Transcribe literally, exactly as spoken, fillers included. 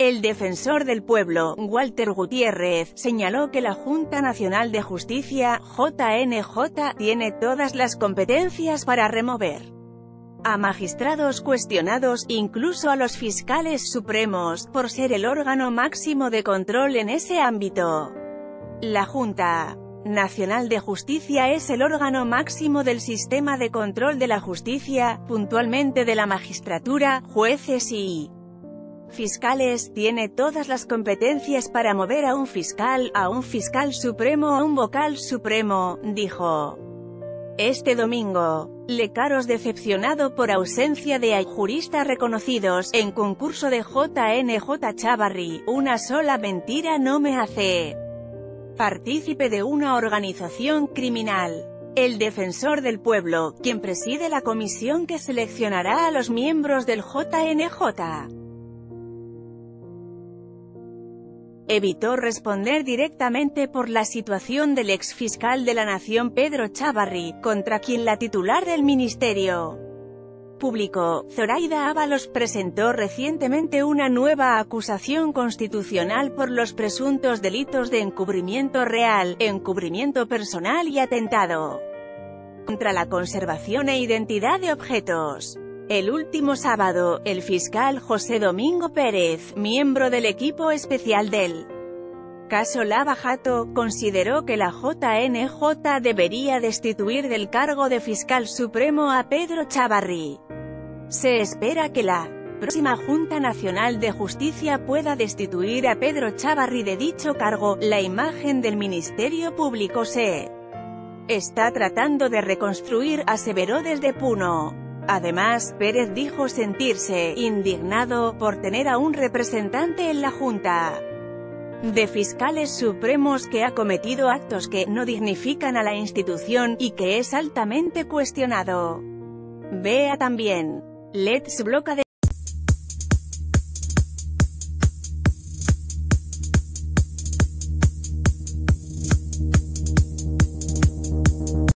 El defensor del pueblo, Walter Gutiérrez, señaló que la Junta Nacional de Justicia, J N J, tiene todas las competencias para remover a magistrados cuestionados, incluso a los fiscales supremos, por ser el órgano máximo de control en ese ámbito. La Junta Nacional de Justicia es el órgano máximo del sistema de control de la justicia, puntualmente de la magistratura, jueces y fiscales. Tiene todas las competencias para mover a un fiscal, a un fiscal supremo o a un vocal supremo, dijo. Este domingo, Lecaros, decepcionado por ausencia de juristas reconocidos en concurso de J N J Chávarri, una sola mentira no me hace partícipe de una organización criminal. El defensor del pueblo, quien preside la comisión que seleccionará a los miembros del J N J, evitó responder directamente por la situación del exfiscal de la Nación Pedro Chávarri, contra quien la titular del Ministerio Público, Zoraida Ábalos, presentó recientemente una nueva acusación constitucional por los presuntos delitos de encubrimiento real, encubrimiento personal y atentado contra la conservación e identidad de objetos. El último sábado, el fiscal José Domingo Pérez, miembro del equipo especial del caso Lava Jato, consideró que la J N J debería destituir del cargo de fiscal supremo a Pedro Chávarri. Se espera que la próxima Junta Nacional de Justicia pueda destituir a Pedro Chávarri de dicho cargo. La imagen del Ministerio Público se está tratando de reconstruir, aseveró desde Puno. Además, Pérez dijo sentirse indignado por tener a un representante en la Junta de Fiscales Supremos que ha cometido actos que no dignifican a la institución, y que es altamente cuestionado. Vea también Let's Bloca de